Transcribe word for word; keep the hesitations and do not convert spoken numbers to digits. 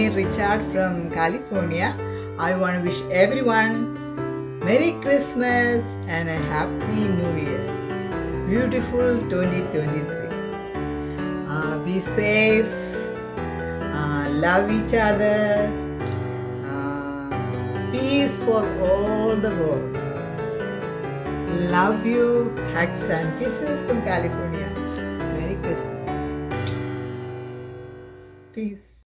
Richard from California. I want to wish everyone Merry Christmas and a Happy New Year. Beautiful twenty twenty-three. Uh, be safe. Uh, love each other. Uh, peace for all the world. Love you. Hugs and kisses from California. Merry Christmas. Peace.